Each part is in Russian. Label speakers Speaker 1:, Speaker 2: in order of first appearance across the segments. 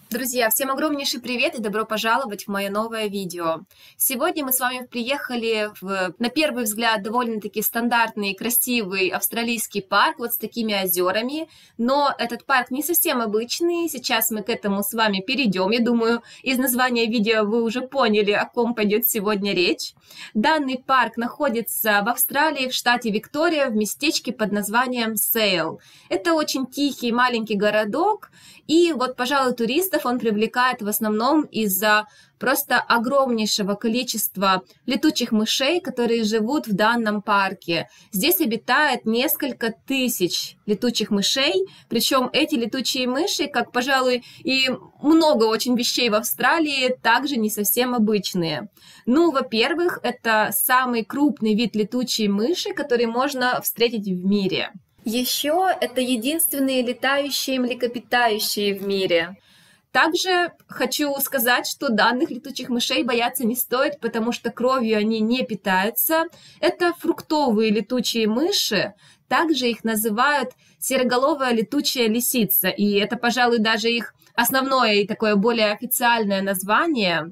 Speaker 1: Друзья, всем огромнейший привет и добро пожаловать в мое новое видео. Сегодня мы с вами приехали на первый взгляд, довольно-таки стандартный, красивый австралийский парк вот с такими озерами. Но этот парк не совсем обычный, сейчас мы к этому с вами перейдем. Я думаю, из названия видео вы уже поняли, о ком пойдет сегодня речь. Данный парк находится в Австралии, в штате Виктория, в местечке под названием Сейл. Это очень тихий маленький городок, и вот, пожалуй, туристов он привлекает в основном из-за просто огромнейшего количества летучих мышей, которые живут в данном парке. Здесь обитает несколько тысяч летучих мышей, причем эти летучие мыши, как, пожалуй, и много очень вещей в Австралии, также не совсем обычные. Ну, во-первых, это самый крупный вид летучей мыши, который можно встретить в мире. Еще это единственные летающие млекопитающие в мире. Также хочу сказать, что данных летучих мышей бояться не стоит, потому что кровью они не питаются. Это фруктовые летучие мыши. Также их называют сероголовая летучая лисица. И это, пожалуй, даже их основное и такое более официальное название.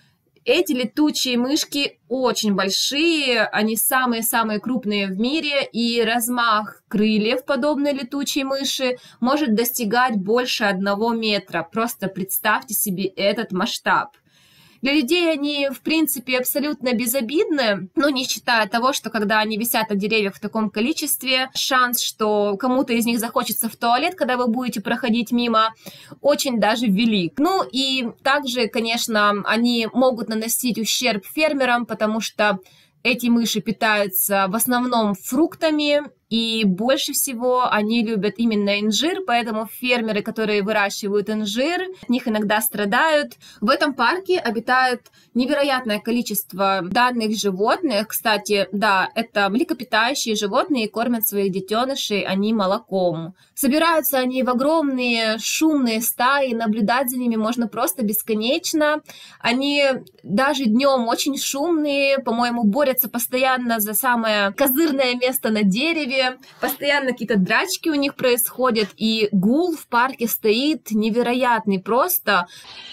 Speaker 1: Эти летучие мышки очень большие, они самые-самые крупные в мире, и размах крыльев подобной летучей мыши может достигать больше 1 метра. Просто представьте себе этот масштаб. Для людей они, в принципе, абсолютно безобидны, но не считая того, что когда они висят на деревьях в таком количестве, шанс, что кому-то из них захочется в туалет, когда вы будете проходить мимо, очень даже велик. Ну и также, конечно, они могут наносить ущерб фермерам, потому что эти мыши питаются в основном фруктами, и больше всего они любят именно инжир, поэтому фермеры, которые выращивают инжир, от них иногда страдают. В этом парке обитает невероятное количество данных животных. Кстати, да, это млекопитающие животные, кормят своих детенышей они молоком. Собираются они в огромные шумные стаи, наблюдать за ними можно просто бесконечно. Они даже днем очень шумные, по-моему, борются постоянно за самое козырное место на дереве. Постоянно какие-то драчки у них происходят, и гул в парке стоит невероятный просто.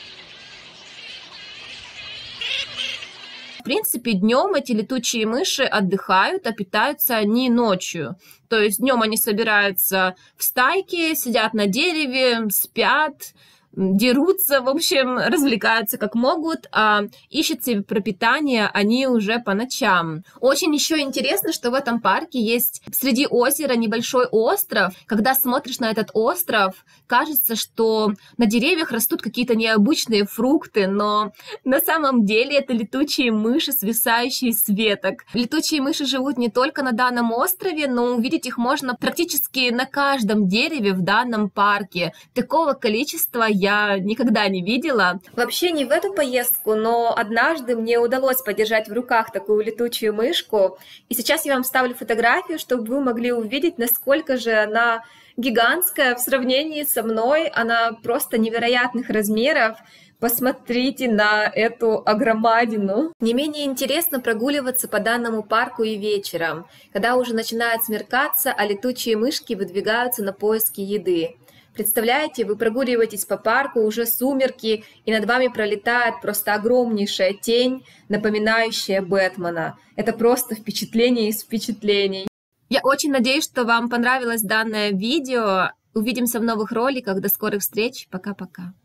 Speaker 1: В принципе, днем эти летучие мыши отдыхают, а питаются они ночью. То есть днем они собираются в стайки, сидят на дереве, спят, дерутся, в общем, развлекаются как могут, а ищут себе пропитание они уже по ночам. Очень еще интересно, что в этом парке есть среди озера небольшой остров. Когда смотришь на этот остров, кажется, что на деревьях растут какие-то необычные фрукты, но на самом деле это летучие мыши, свисающие с веток. Летучие мыши живут не только на данном острове, но увидеть их можно практически на каждом дереве в данном парке. Такого количества я никогда не видела. Вообще не в эту поездку, но однажды мне удалось подержать в руках такую летучую мышку. И сейчас я вам вставлю фотографию, чтобы вы могли увидеть, насколько же она гигантская в сравнении со мной. Она просто невероятных размеров. Посмотрите на эту огромадину. Не менее интересно прогуливаться по данному парку и вечером, когда уже начинает смеркаться, а летучие мышки выдвигаются на поиски еды. Представляете, вы прогуливаетесь по парку, уже сумерки, и над вами пролетает просто огромнейшая тень, напоминающая Бэтмена. Это просто впечатление из впечатлений. Я очень надеюсь, что вам понравилось данное видео. Увидимся в новых роликах. До скорых встреч. Пока-пока.